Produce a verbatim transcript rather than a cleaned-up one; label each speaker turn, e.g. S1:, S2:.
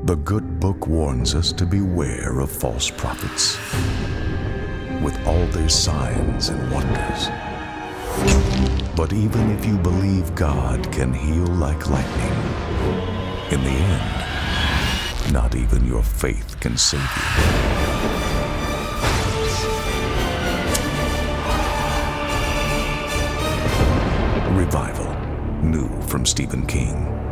S1: The good book warns us to beware of false prophets, with all their signs and wonders. But even if you believe God can heal like lightning, in the end, not even your faith can save you. Revival, new from Stephen King.